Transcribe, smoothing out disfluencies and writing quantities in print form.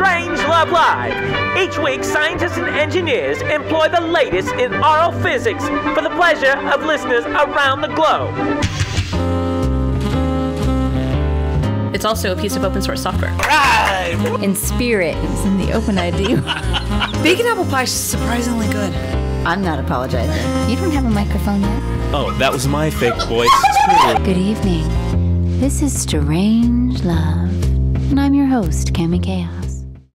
Strange Love Live. Each week, scientists and engineers employ the latest in oral physics for the pleasure of listeners around the globe. It's also a piece of open source software. Right. In spirit, it's in the open ID. Bacon apple pie is surprisingly good. I'm not apologizing. You don't have a microphone yet. Oh, that was my fake voice, too. Good evening. This is Strange Love, and I'm your host, Cami Chaos.